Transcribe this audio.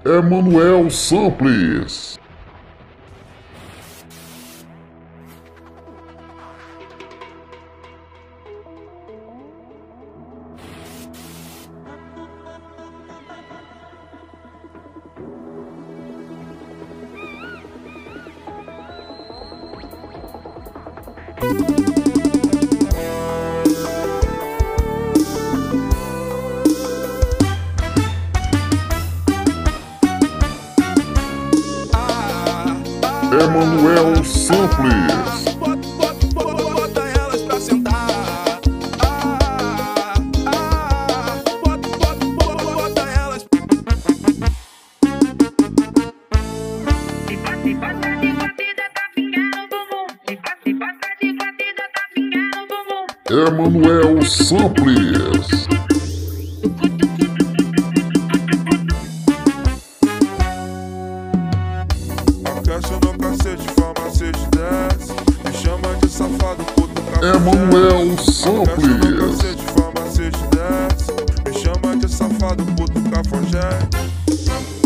Emanuel Samples. Emanuel Samples. Bota elas pra sentar. Bota elas. Se passa de batida, tá pingando bumbum. Se passa de batida, tá pingando bumbum. Emanuel Samples. Aquece no cacete, farmacete desce. Me chama de safado, puto cafajeste. Emanuel Aquece no Samples. cacete, farmacete desce. Me chama de safado, puto cafajeste.